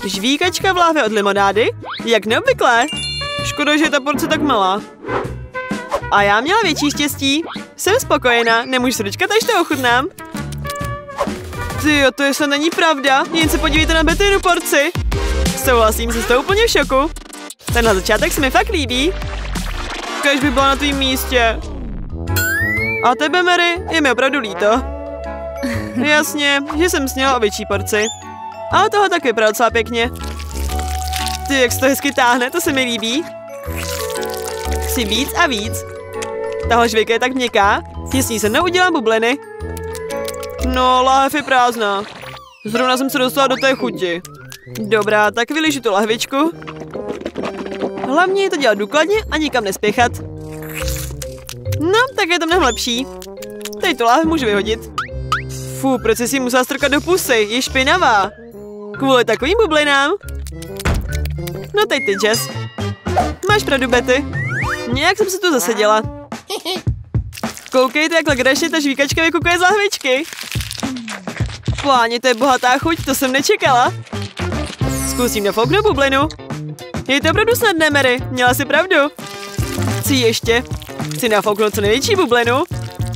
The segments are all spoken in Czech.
Žvíkačka v láhvi od limonády? Jak neobvyklé. Škoda, že je ta porce tak malá. A já měla větší štěstí. Jsem spokojená, nemůžu se dočkat, až to ochutnám. Tyjo, to jestli není pravda. Jen se podívejte na Bettynu porci. Souhlasím, jsem z toho úplně v šoku. Tenhle začátek se mi fakt líbí. Kéž by byla na tvým místě. A tebe, Mary, je mi opravdu líto. Jasně, že jsem sněla o větší porci. Ale toho tak vypadá docela pěkně. Ty, jak se to hezky táhne, to se mi líbí. Chci víc a víc. Tahle žvejka je tak měkká, že s ní se mnou udělám bubliny. No, láhev je prázdná. Zrovna jsem se dostala do té chuti. Dobrá, tak vyližu tu lahvičku. Hlavně je to dělat důkladně a nikam nespěchat. No, tak je to mnohem lepší. Teď tu láhev můžu vyhodit. Fú, proč jsi si musela strkat do pusy? Je špinavá. Kvůli takovým bublinám. No teď ty, Jess. Máš pravdu, Betty. Nějak jsem se tu zaseděla. Koukejte, jak legračně ta žvíkačka vykukuje z lahvičky. Páni, to je bohatá chuť, to jsem nečekala. Zkusím nafouknout bublinu. Je to opravdu snadné, Mary, měla si pravdu. Chci ještě. Chci nafouknout co největší bublinu.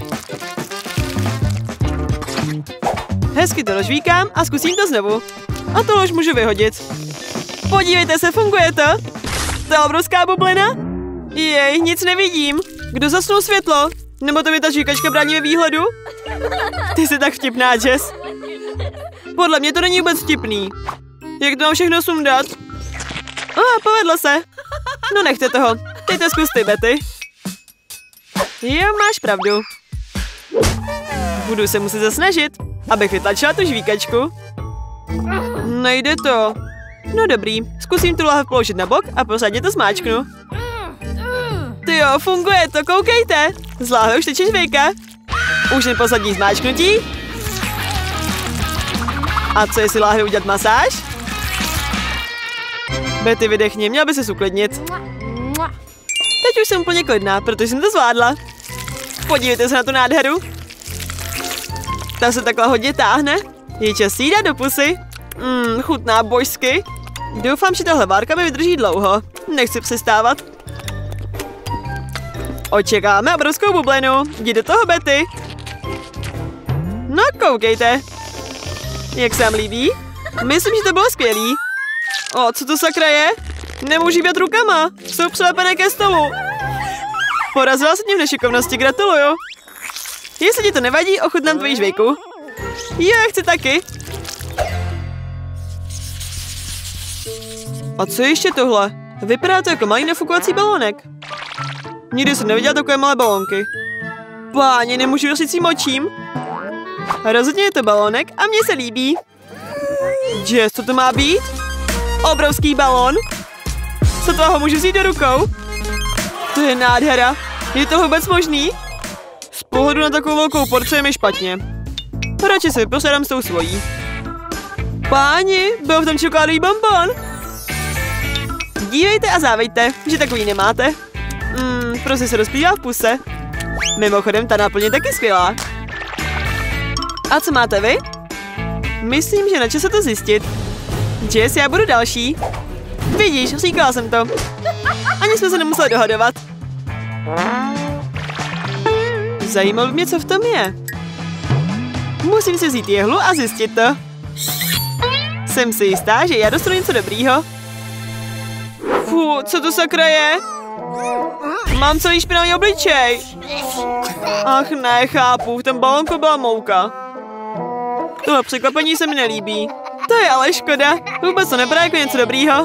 Hezky to rozžvíkám a zkusím to znovu. A tohle už můžu vyhodit. Podívejte se, funguje to. To je obrovská bublina. Jej, nic nevidím. Kdo zasnul světlo? Nebo to mi ta žvíkačka brání ve výhledu? Ty jsi tak vtipná, Jess. Podle mě to není vůbec vtipný. Jak to mám všechno sundat? Povedlo se. No nechte toho. Teď to zkus ty, Betty. Jo, máš pravdu. Budu se muset zasnažit, abych vytlačila tu žvíkačku. Nejde to. No dobrý, zkusím tu láhev položit na bok a posadně to zmáčknu. Tyjo, funguje to, koukejte. Z láhve už teče žvejka. Už jen poslední zmáčknutí. A co jestli láhvi udělat masáž? Betty, vydechni, měla by se uklidnit. Teď už jsem úplně klidná, protože jsem to zvládla. Podívejte se na tu nádheru. Ta se takhle hodně táhne. Je čas jí dát do pusy. Chutná božsky. Doufám, že tahle várka mi vydrží dlouho. Nechci přestávat. Očekáváme obrovskou bublinu. Jdi do toho, Betty. No, koukejte. Jak se vám líbí? Myslím, že to bylo skvělý. O, co to sakra je? Nemůžu hýbat rukama. Jsou přilepené ke stolu. Porazila se tím v nešikovnosti, gratuluju. Jestli ti to nevadí, ochutnám tvoji žvejku. Jo, chci taky. A co je ještě tohle? Vypadá to jako malý nafukovací balónek. Nikdy jsem neviděla takové malé balónky. Páni, nemůžu dosit svým očím. Rozhodně je to balónek a mně se líbí. Jess, co to má být? Obrovský balón. Co toho můžu vzít do rukou? To je nádhera. Je to vůbec možný? Z pohledu na takovou velkou porci je mi špatně. Radši se vyposedám s tou svojí. Páni, byl v tom čokoládový bonbon. Dívejte a závejte, že takový nemáte. Prostě se rozplývá v puse. Mimochodem, ta náplň je taky skvělá. A co máte vy? Myslím, že na čase to zjistit. Jess, já budu další. Vidíš, říkala jsem to. Ani jsme se nemuseli dohadovat. Zajímalo by mě, co v tom je. Musím si vzít jehlu a zjistit to. Jsem si jistá, že já dostanu něco dobrýho. Fú, co to sakra je? Mám celý špinavý obličej. Ach ne, chápu, v tom balonku byla mouka. Tohle překvapení se mi nelíbí. To je ale škoda, vůbec to nebylo jako něco dobrýho.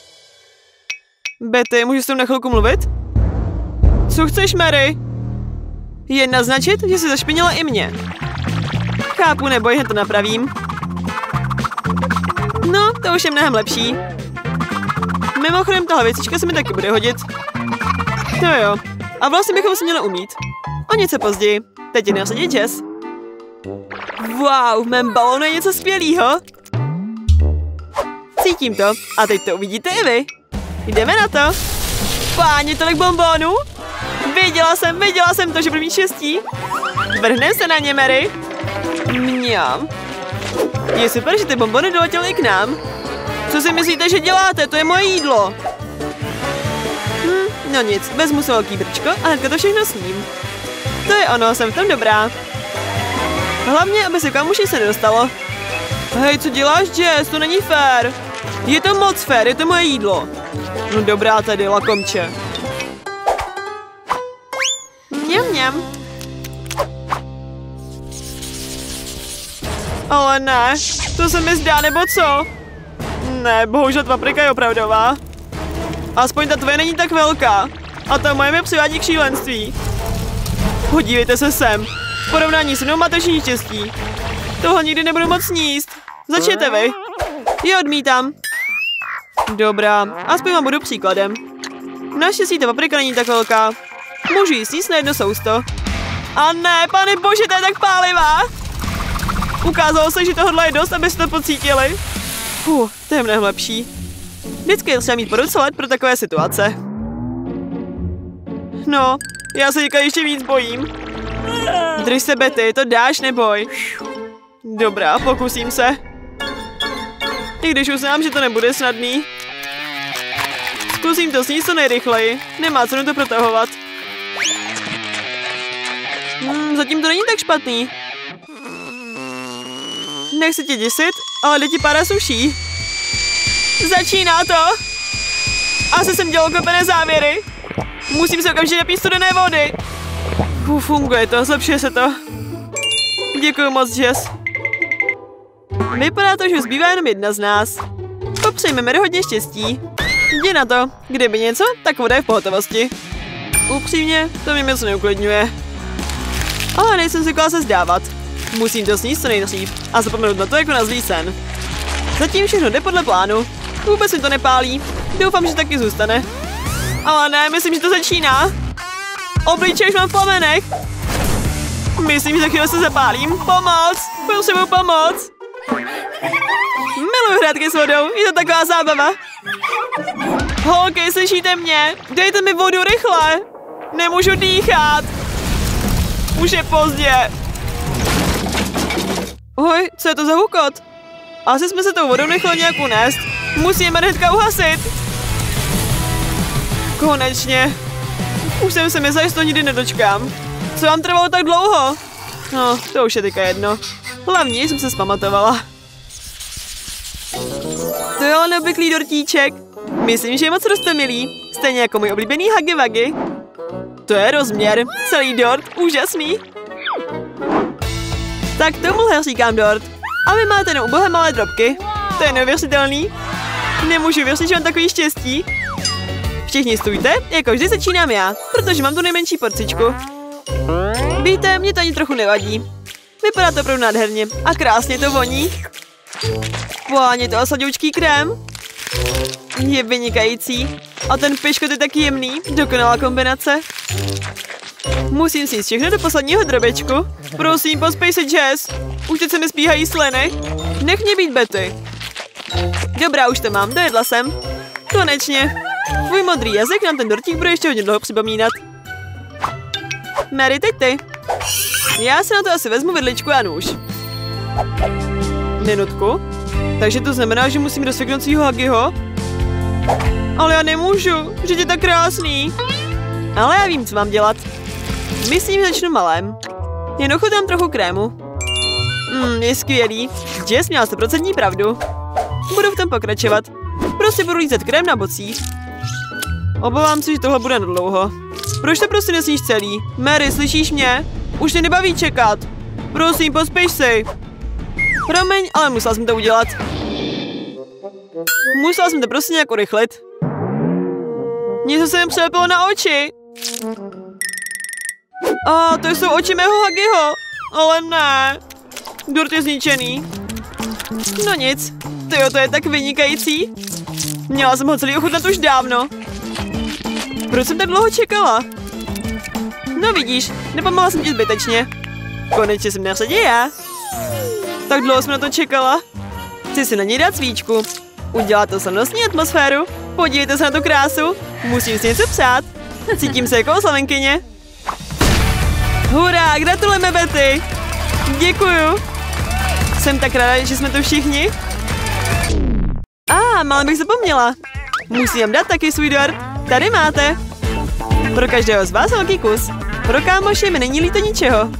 Betty, můžu s tím na chvilku mluvit? Co chceš, Mary? Jen naznačit, že jsi zašpinila i mě. Chápu, neboj, hned to napravím. No, to už je mnohem lepší. Mimochodem, tahle věcička se mi taky bude hodit. To jo. A vlastně bychom se měli umít. O něco později. Teď je nasadit Jess. Wow, v mém balónu je něco skvělého. Cítím to. A teď to uvidíte i vy. Jdeme na to. Páni, tolik bonbonů. Viděla jsem to, že budu mít štěstí. Vrhnem se na ně, Mary. Mňam. Je super, že ty bonbony doletěly i k nám. Co si myslíte, že děláte? To je moje jídlo. No nic, vezmu si velký brčko a hnedka to všechno sním. To je ono, jsem v tom dobrá. Hlavně, aby se kamuši se nedostalo. Hej, co děláš, Jess? To není fér. Je to moc fér, je to moje jídlo. No dobrá tedy, lakomče. Mňam. Ale ne, to se mi zdá, nebo co? Ne, bohužel paprika je opravdová. Aspoň ta tvoje není tak velká. A ta moje mě přivádí k šílenství. Podívejte se sem. V porovnání s mnou máte všichni štěstí. Tohle nikdy nebudu moc sníst. Začněte vy. Je odmítám. Dobrá, aspoň vám budu příkladem. Naštěstí ta paprika není tak velká. Můžu jí sníst na jedno sousto. A ne, pane bože, to je tak pálivá. Ukázalo se, že tohle je dost, abyste to pocítili. To je mnohem lepší. Vždycky je třeba mít po ruce let pro takové situace. No, já se teďka ještě víc bojím. Drž se, Betty, to dáš, neboj. Dobrá, pokusím se. I když uznám, že to nebude snadný. Zkusím to sníst co nejrychleji. Nemá cenu to protahovat. Zatím to není tak špatný. Nechci tě děsit, ale jde ti pára suší. Začíná to. Asi jsem dělal kopené závěry. Musím se okamžitě napít studené vody. Funguje to, zlepšuje se to. Děkuji moc, Jess. Vypadá to, že zbývá jenom jedna z nás. Popřejme Mary hodně štěstí. Jdi na to. Kdyby něco, tak voda je v pohotovosti. Upřímně, to mě moc neuklidňuje. Ale nejsem si se zdávat. Musím to sníst co nejdřív a zapomenout na to jako na zlý sen. Zatím všechno jde podle plánu. Vůbec mi to nepálí. Doufám, že taky zůstane. Ale ne, myslím, že to začíná. Obličej už mám v plamenech. Myslím, že za chvíli se zapálím. Pomoc! Potřebuji pomoc. Miluji hrátky s vodou, je to taková zábava. Holky, slyšíte mě? Dejte mi vodu rychle. Nemůžu dýchat. Už je pozdě. Oj, co je to za hukot? Asi jsme se tou vodou nechali nějak unést. Musíme hnedka uhasit. Konečně. Už jsem se myslela, že to nikdy nedočkám. Co vám trvalo tak dlouho? No, to už je teďka jedno. Hlavně jsem se zpamatovala. To je ale neobvyklý dortíček. Myslím, že je moc roztomilý. Stejně jako můj oblíbený Huggy Wuggy. To je rozměr. Celý dort, úžasný. Tak tomuhle říkám dort. A vy máte jenom ubohé malé drobky. To je neuvěřitelný. Nemůžu věřit, že mám takový štěstí. Všichni stůjte, jako vždy začínám já, protože mám tu nejmenší porcičku. Víte, mě to ani trochu nevadí. Vypadá to opravdu nádherně a krásně to voní. Páně, to sladoučký krém. Je vynikající. A ten piškot je taky jemný, dokonalá kombinace. Musím si všechno do posledního drobečku. Prosím, pospěj se, Jess. Už teď se mi spíhají sliny. Nech mě být, Betty. Dobrá, už to mám, dojedla jsem. Konečně. Tvůj modrý jazyk nám ten dortík bude ještě hodně dlouho připomínat. Mary, teď ty. Já si na to asi vezmu vidličku a nůž. Minutku. Takže to znamená, že musím rozseknout svýho Huggyho? Ale já nemůžu, že je tak krásný. Ale já vím, co mám dělat. Myslím, že začnu malém. Jen ochutnám trochu krému. Je skvělý. Jess měla 100% pravdu. Budu v tom pokračovat. Prostě budu lízat krém na bocích. Obávám se, že tohle bude nadlouho. Proč to prostě nesníš celý? Mary, slyšíš mě? Už tě nebaví čekat. Prosím, pospěš si. Promiň, ale musela jsem to udělat. Musela jsem to prostě nějak urychlit. Něco se mi přilepilo na oči. A to jsou oči mého Huggyho. Ale ne. Dort je zničený. No nic. Tyjo, to je tak vynikající. Měla jsem ho celý ochutnat už dávno. Proč jsem tak dlouho čekala? No vidíš, nepomohla jsem ti zbytečně. Konečně jsem na řadě já. Tak dlouho jsem na to čekala. Chci si na něj dát svíčku. Udělá to slavnostní atmosféru. Podívejte se na tu krásu. Musím si něco psát. Cítím se jako oslavenkyně. Hurá, gratulujeme, Betty. Děkuju. Jsem tak ráda, že jsme tu všichni. Málem bych zapomněla. Musím dát taky svůj dar. Tady máte. Pro každého z vás velký kus. Pro kámoše mi není líto ničeho.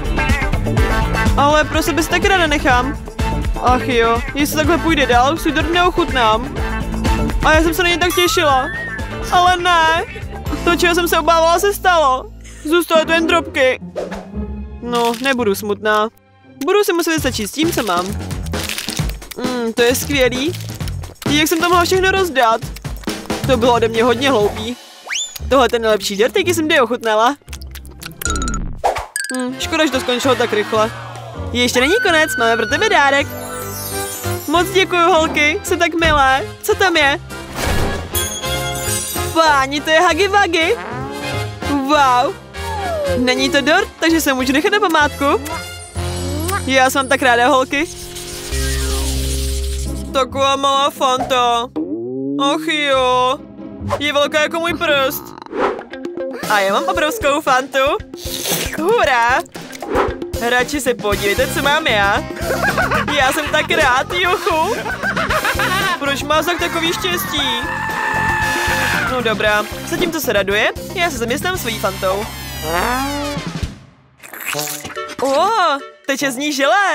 Ale pro sebe si tak ráda nechám. Ach jo, jestli takhle půjde dál, svůj dort neochutnám. A já jsem se na ně tak těšila. Ale ne. To, čeho jsem se obávala, se stalo. Zůstaly to jen drobky. No, nebudu smutná. Budu si muset vystačit s tím, co mám. To je skvělý. Jak jsem to mohla všechno rozdat? To bylo ode mě hodně hloupý. Tohle ten nejlepší dort, jaký jsem kdy ochutnala. Škoda, že to skončilo tak rychle. Ještě není konec, máme pro tebe dárek. Moc děkuju, holky, jste tak milé. Co tam je? Páni, to je Huggy Wuggy. Wow. Není to dort, takže se můžu nechat na památku. Já jsem tak ráda, holky. Taková malá Fanta. Ach jo. Je velká jako můj prst. A já mám obrovskou Fantu. Hurá. Radši se podívejte, co mám já. Já jsem tak rád, juchu. Proč má tak takový štěstí? No dobrá, zatímco se raduje, já se zaměstnám svojí Fantou. Teče z ní želé.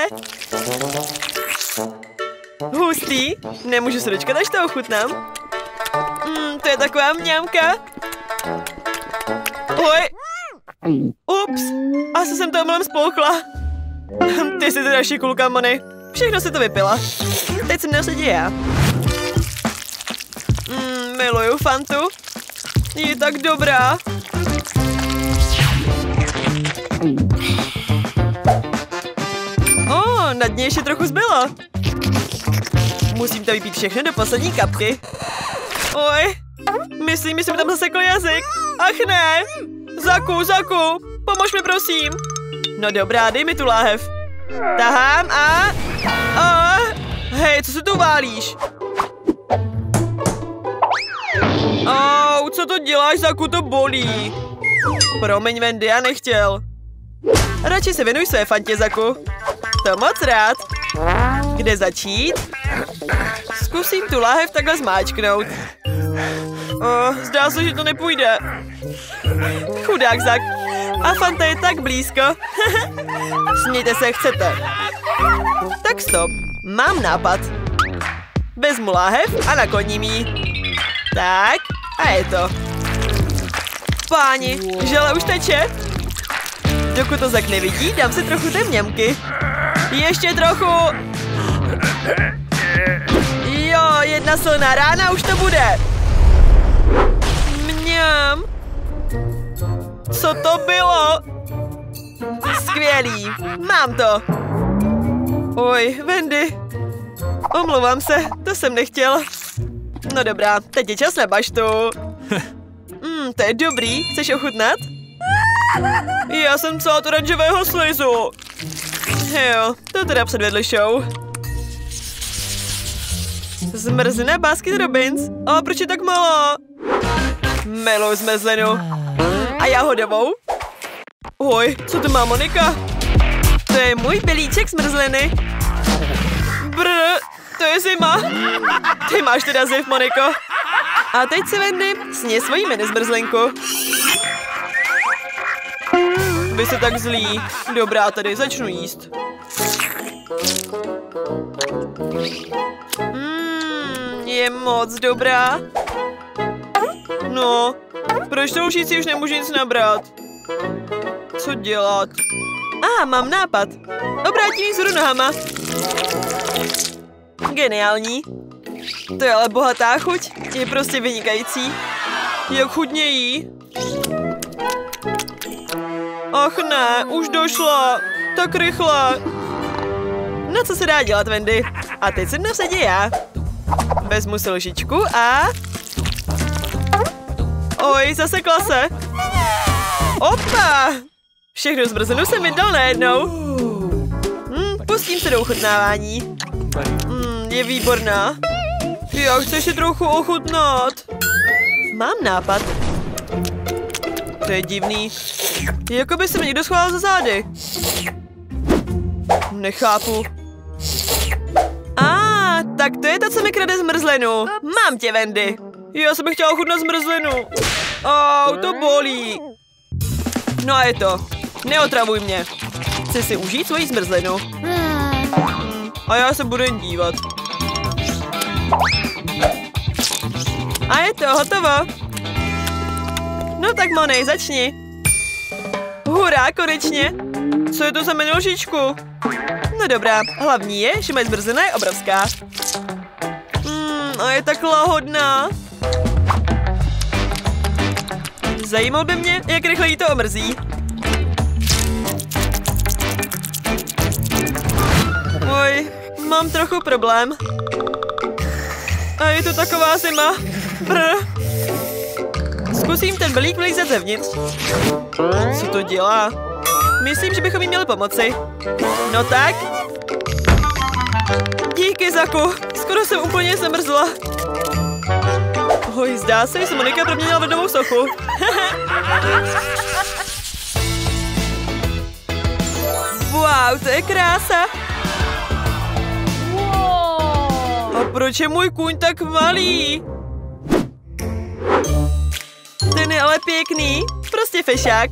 Hustý, nemůžu se dočkat, až to ochutnám. To je taková mňamka. Oj. Ups, asi jsem to omylem spolkla. Ty jsi teda šikulka, Moni. Všechno si to vypila. Teď jsem nesedí já. Miluju Fantu. Je tak dobrá. Na dně ještě trochu zbylo. Musím to vypít všechno do poslední kapky. Oj, myslím, že mi tam zasekl jazyk. Ach ne. Zaku, pomož mi prosím. No dobrá, dej mi tu láhev. Tahám a... Hej, co se tu válíš? Co to děláš, Zaku, to bolí. Promiň, Wendy, já nechtěl. Radši se věnuj své Fantě, Zaku. To moc rád. Kde začít? Zkusím tu láhev takhle zmáčknout. Zdá se, že to nepůjde. Chudák Zak. A Fanta je tak blízko. Smějte se, chcete. Tak stop. Mám nápad. Vezmu láhev a nakloním ji. Tak, a je to. Páni, žele už teče. Dokud to Zak nevidí, dám si trochu té mňamky. Ještě trochu. Jo, jedna silná rána už to bude. Mňam. Co to bylo? Skvělý, mám to. Oj, Wendy. Omlouvám se, to jsem nechtěl. No dobrá, teď je čas na baštu. To je dobrý, chceš ochutnat? Já jsem celá oranžového slizu. Jo, to teda předvedli show. Zmrzlina Baskin Robbins. Proč je tak malá? Miluji zmrzlinu. A jahodovou? Oj, co to má Monika? To je můj belíček zmrzliny. To je zima. Ty máš teda ziv, Moniko. A teď si, Wendy, sně svoji mini zmrzlinku. Vy jste tak zlí. Dobrá, tady začnu jíst. Je moc dobrá. No, proč to si už nemůžu nic nabrat? Co dělat? Mám nápad. Obrátím ji vzhůru nohama. Geniální. To je ale bohatá chuť. Je prostě vynikající. Jak chutně jí. Ach ne, už došla. Tak rychle. No co se dá dělat, Wendy? A teď se nasadí já. Vezmu si lžičku a... Oj, zasekla se. Opa! Všechno zmrzlinu jsem vydal najednou. Pustím se do ochutnávání. Je výborná. Já chci si trochu ochutnat. Mám nápad. To je divný. Jako by se mi někdo schoval za zády. Nechápu. Tak to je ta, co mi krade zmrzlinu. Mám tě, Wendy. Já jsem chtěla ochutnat zmrzlinu. To bolí. No a je to. Neotravuj mě. Chci si užít svoji zmrzlinu. A já se budu jen dívat. A je to hotovo. No tak Moni, začni. Hurá, konečně. Co je to za menoušičku? No dobrá, hlavní je, že moje zmrzlina je obrovská. A je tak lahodná. Zajímal by mě, jak rychle jí to omrzí. Oj, mám trochu problém. A je to taková zima. Zkusím ten belík vlízet zevnitř. Co to dělá? Myslím, že bychom jí měli pomoci. No tak. Díky, Zaku. Skoro jsem úplně zamrzla. Oj, zdá se, že se Monika proměnila v ledovou sochu. Wow, to je krása. A proč je můj kůň tak malý? Ten je ale pěkný. Prostě fešák.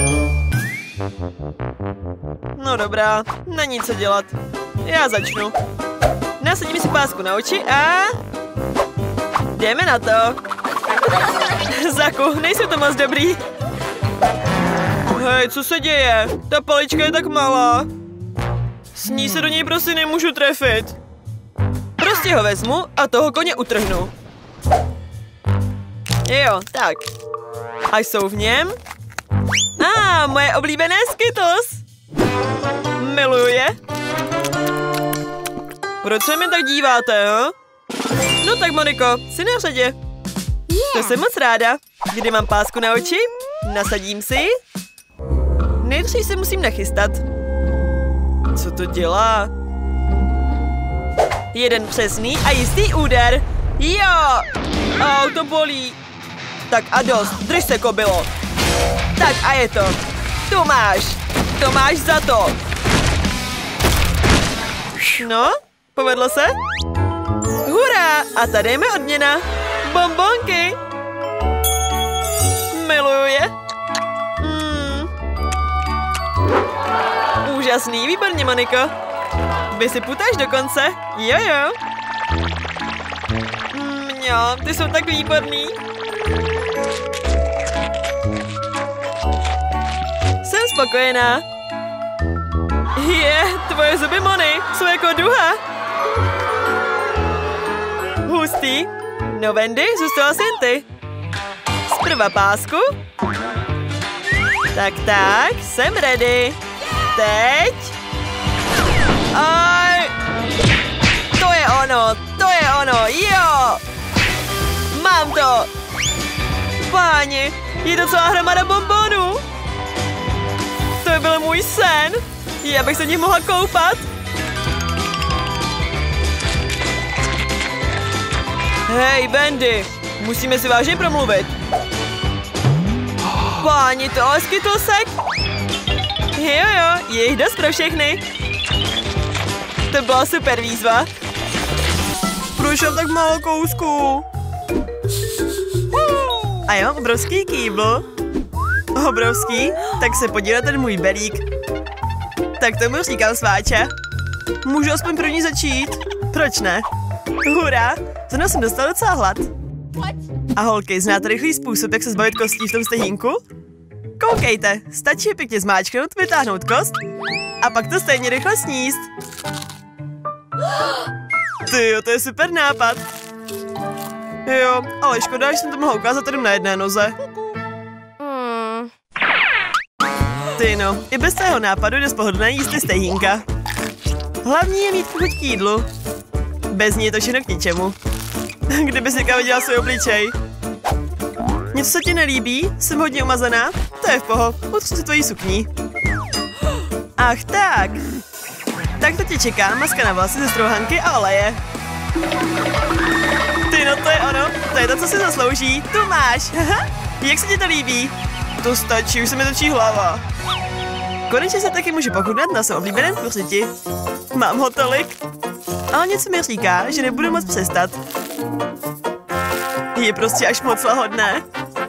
No dobrá, není co dělat. Já začnu. Nasadím si pásku na oči a... jdeme na to. Zaku, nejsou to moc dobrý. Hej, co se děje? Ta palička je tak malá. S ní se do něj prostě nemůžu trefit. Prostě ho vezmu a toho koně utrhnu. Jo, tak. A jsou v něm? Moje oblíbené Skittles. Miluju je. Proč se mi tak díváte, ho? No tak, Moniko, jsi na řadě. To jsem moc ráda. Kdy mám pásku na oči, nasadím si. Nejdřív se musím nachystat. Co to dělá? Jeden přesný a jistý úder. Jo! To bolí. Tak a dost, drž se, kobilo. Tak a je to. To máš za to. No, povedlo se? Hurá! A tady je mi odměna. Bonbonky. Miluju je. Úžasný, výborně, Moniko. Vysyputáš do konce? Jo. Ty jsou tak výborný. Jsem spokojená. Tvoje zuby, Moni, jsou jako duha. Hustý. No, Wendy, zůstala jsi ty. Zprva pásku. Tak, jsem ready. Teď. To je ono, jo. Mám to. Páni, je to celá hromada bonbonů. To byl můj sen. Já bych se v nich mohla koupat. Hej, Wendy, musíme si vážně promluvit. Páni, to ale Skittlesek. Jo, je jich dost pro všechny. To byla super výzva. Proč mám tak málo kousků? A jo, obrovský kýbl. Obrovský? Tak se podívej na ten můj belík. Tak tomu říkám, sváče. Můžu aspoň první začít? Proč ne? Hurá, zrovna jsem dostala docela hlad. A holky, znáte rychlý způsob, jak se zbavit kostí v tom stehínku? Koukejte, stačí pěkně zmáčknout, vytáhnout kost a pak to stejně rychle sníst. Tyjo, to je super nápad. Jo, ale škoda, že jsem to mohla ukázat jenom na jedné noze. Ty no, i bez tvého nápadu jde spohodlné jíst stehínka. Hlavní je mít chuť k jídlu. Bez ní je to všechno k ničemu. Kdyby si viděla svůj obličej. Něco se ti nelíbí? Jsem hodně umazaná? To je v poho. Utřu si tvojí sukní. Ach tak. Tak to tě čeká maska na vlasy ze strouhanky a oleje. Ty no, to je ono. To je to, co si zaslouží. Tu máš. Jak se ti to líbí? To stačí, už se mi točí hlava. Konečně se taky můžu pochutnat na svém oblíbeném kuřeti. Mám ho tolik. Ale něco mi říká, že nebudu moc přestat. Je prostě až moc lahodné.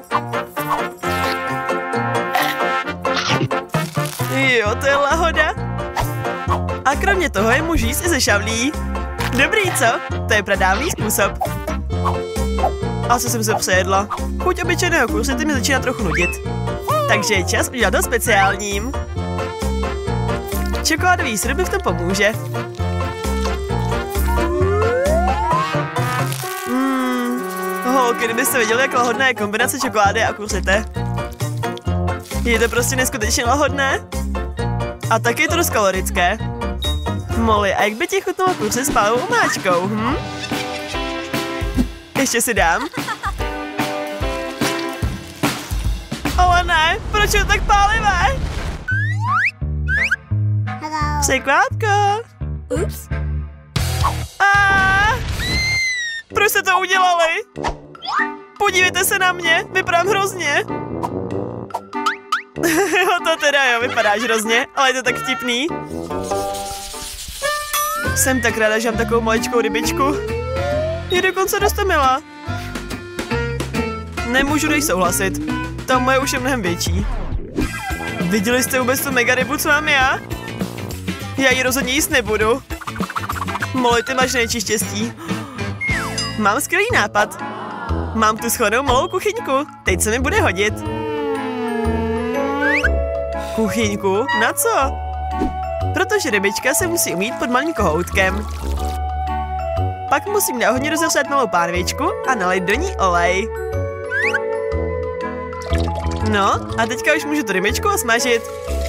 Jo, to je lahoda. A kromě toho je můžu jíst i ze šavlí. Dobrý, co? To je pradávný způsob. Asi jsem se přejedla. Chuť obyčejného kursity mi začíná trochu nudit. Takže je čas udělat to speciálním. Čokoládový sirup mi v tom pomůže. Holky, kdybyste viděli, jak lahodná je kombinace čokolády a kursity. Je to prostě neskutečně lahodné. A taky je to dost kalorické. Molly, a jak by ti chutnalo kurzy s pálovou omáčkou, Ještě si dám. Ale ne, proč je to tak pálivé? Překvátko. Ups. Proč jste to udělali? Podívejte se na mě, vypadám hrozně. To teda jo, vypadáš hrozně, ale je to tak vtipný. Jsem tak ráda, že mám takovou maličkou rybičku. Je dokonce dost milá. Nemůžu než souhlasit. Ta moje už je mnohem větší. Viděli jste vůbec tu mega rybu, co mám já? Já ji rozhodně jíst nebudu. Molly, ty máš největší štěstí. Mám skvělý nápad. Mám tu schovanou malou kuchyňku. Teď se mi bude hodit. Kuchyňku? Na co? Protože rybička se musí umýt pod malým kohoutkem. Pak musím na ohni rozehřát malou pánvičku a nalít do ní olej. No, a teďka už můžu tu rybičku osmažit.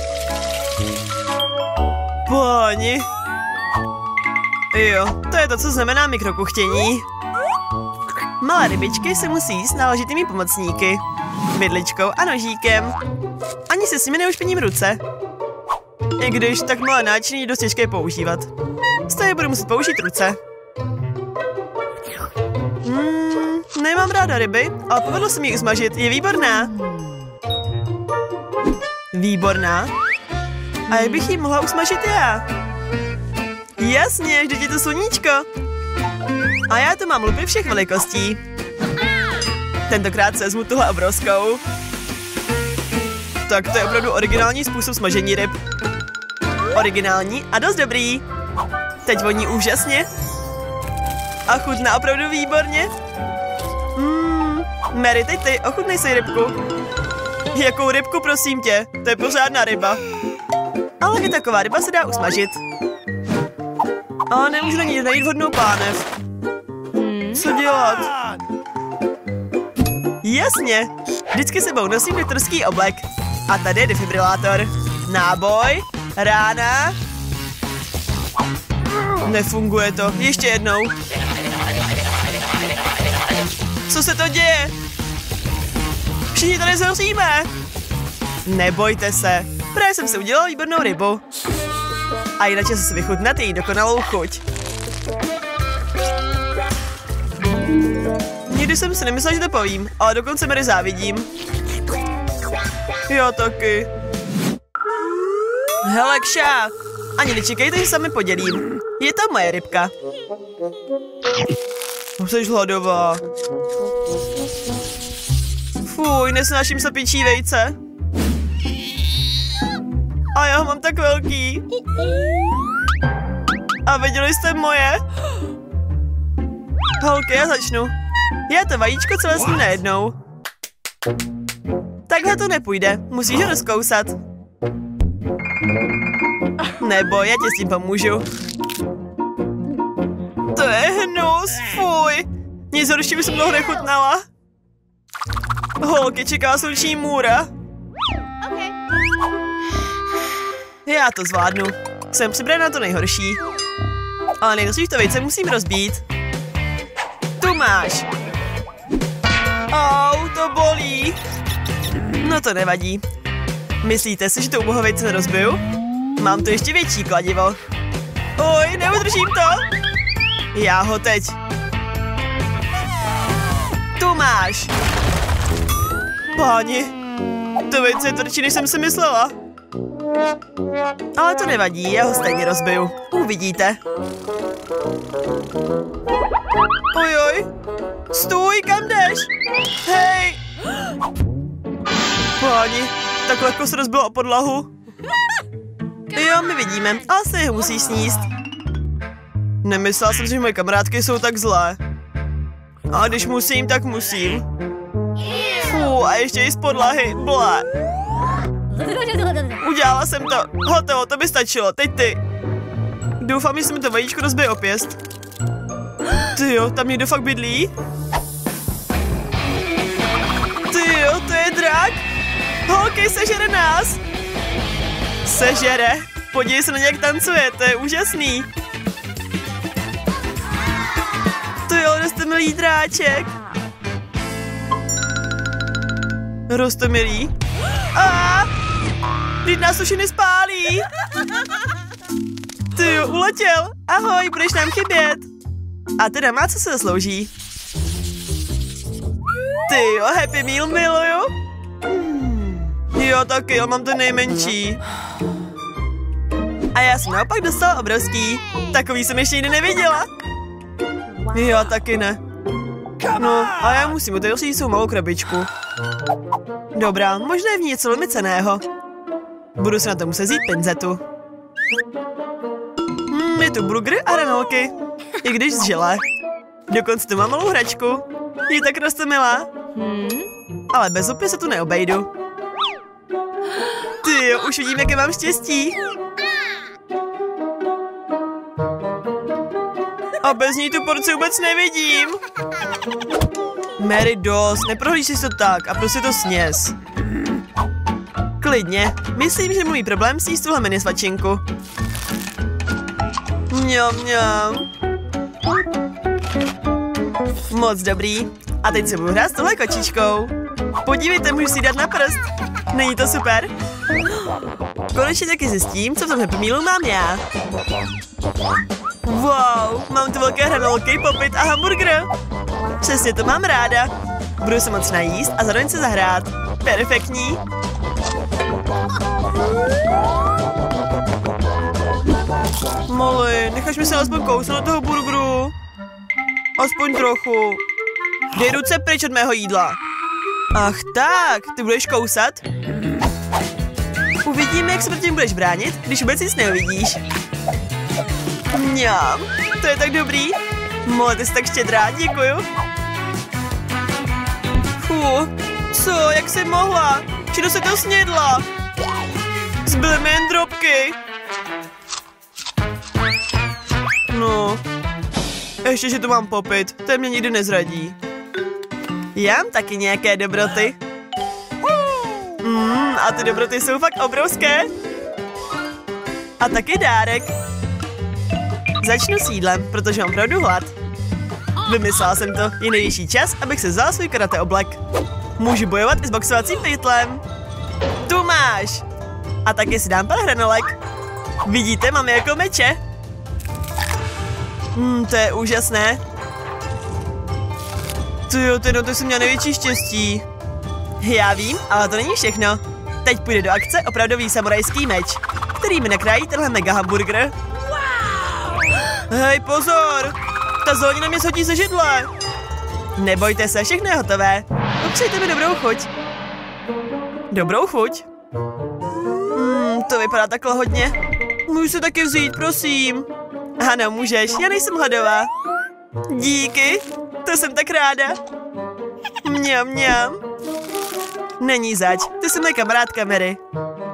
Páni. Jo, to je to, co znamená mikrokuchtění. Malé rybičky se musí jíst s náležitými pomocníky. Vidličkou a nožíkem. Ani se s nimi neušpiním ruce. I když tak malé náčiní je dost těžké používat. Stejně budu muset použít ruce. Nemám ráda ryby, ale povedlo se mi ji usmažit. Je výborná. Výborná? A jak bych ji mohla usmažit já? Jasně, vždyť je to sluníčko. A já tu mám lupy všech velikostí. Tentokrát se vezmu tuhle obrovskou. Tak to je opravdu originální způsob smažení ryb. Originální a dost dobrý. Teď voní úžasně. A chutná opravdu výborně. Mary, teď ty, ochutnej si rybku. Jakou rybku, prosím tě? To je pořádná ryba. Ale i taková ryba se dá usmažit. Ale nemůžu na ní najít vhodnou pánev. Co dělat? Jasně, vždycky sebou nosím doktorský oblek. A tady je defibrilátor. Náboj, rána. Nefunguje to, ještě jednou. Co se to děje? Všichni tady zhoříme. Nebojte se, právě jsem si udělal výbornou rybu. A jinak se si vychutnat její dokonalou chuť. Nikdy jsem si nemyslel, že to povím, ale dokonce Mary závidím. Já taky. Hele, kša, ani nečekejte, že se mi podělím. Je to moje rybka. Jsi hladová. Fuj, nesnáším sapičí vejce. A já ho mám tak velký. A viděli jste moje? Holky, já začnu. Já to vajíčko celé sním najednou. Takhle to nepůjde, musíš ho rozkousat. Nebo já ti s tím pomůžu. To je hnus, fuj. Nic horšího jsem dlouho nechutnala. Holky, čeká sluneční můra. Já to zvládnu. Jsem připravená na to nejhorší. Ale nejdřív to vejce musím rozbít. Tu máš. Au, to bolí. No to nevadí. Myslíte si, že to uboho vejce nerozbiju? Mám tu ještě větší kladivo. Oj, neudržím to. Já ho teď. Tu máš. Páni, to vejce je tvrdší, než jsem si myslela. Ale to nevadí, já ho stejně rozbiju. Uvidíte. Ojoj. Stůj, kam jdeš? Hej. Páni, tak lehko se rozbilo o podlahu. Jo, my vidíme, ale se ho musíš sníst. Nemyslela jsem si, že moje kamarádky jsou tak zlé. A když musím, tak musím. A ještě i z podlahy. Blé. Udělala jsem to. Hotovo, to by stačilo. Teď ty. Doufám, že se mi to vajíčko rozbije o pěst. Tyjo, tam někdo fakt bydlí? Tyjo, to je drak. Holky, sežere nás. Sežere. Podívej se na ně, jak tancuje, to je úžasný. Tyjo, roztomilý dráček. Roztomilý? Vždyť nás už nespálí. Tyjo, uletěl. Ahoj, budeš nám chybět. A teda má, co se zaslouží. Tyjo, Happy Meal miluju. Jo, taky, ale mám ten nejmenší. A já jsem naopak dostala obrovský. Takový jsem ještě nikdy neviděla. Jo, taky ne. No, a já musím otevřít svou malou krabičku. Dobrá, možná je v ní něco velmi cenného. Budu se na to muset vzít pinzetu. Je tu burger a hranolky. I když z želé. Dokonce tu mám malou hračku. Je tak roztomilá. Ale bez upy se tu neobejdu. Tyjo, už vidím, jaké mám štěstí. A bez ní tu porci vůbec nevidím. Mary, dost, neprohlíž si to tak a prostě to sněz. Klidně, myslím, že můj problém sníst tuhle mini svačinku. Mňam, mňam. Moc dobrý. A teď se budu hrát s tohle kočičkou. Podívejte, můžu si dát na prst. Není to super? Konečně taky zjistím, co v tom Happy Mealu mám já. Wow, mám tu velké hranolky, popit a hamburger. Přesně to mám ráda. Budu se moc najíst a zároveň se zahrát. Perfektní. Molly, necháš mi se aspoň kousnout do toho burgeru? Aspoň trochu. Dej ruce pryč od mého jídla. Ach tak, ty budeš kousat? Uvidíme, jak se proti tím budeš bránit, když vůbec nic neuvidíš. Mňam, to je tak dobrý. Molly, ty jsi tak štědrá, děkuju. Co, jak jsi mohla? Čino se to snědla. Zbyly mi jen drobky. No, ještě, že to mám popit, to mě nikdy nezradí. Já mám taky nějaké dobroty. A ty dobroty jsou fakt obrovské. A taky dárek. Začnu s jídlem, protože mám opravdu hlad. Vymyslela jsem to, je nejvyšší čas, abych se vzala svůj karate oblek. Můžu bojovat i s boxovacím pytlem. Tu máš. A taky si dám pár hranolek. Vidíte, mám je jako meče. To je úžasné. Tyjo, to jsem měla největší štěstí. Já vím, ale to není všechno. Teď půjde do akce opravdový samurajský meč, který mi nakrájí tenhle mega hamburger. Hej, pozor! Ta zelenina mě shodí ze židle. Nebojte se, všechno je hotové. Popřejte mi dobrou chuť. Dobrou chuť? To vypadá takhle hodně. Můžu se taky vzít, prosím. Ano, můžeš, já nejsem hladová. Díky, to jsem tak ráda. Mňam, mňam. Není zač, ty jsi moje kamarádka, Mary.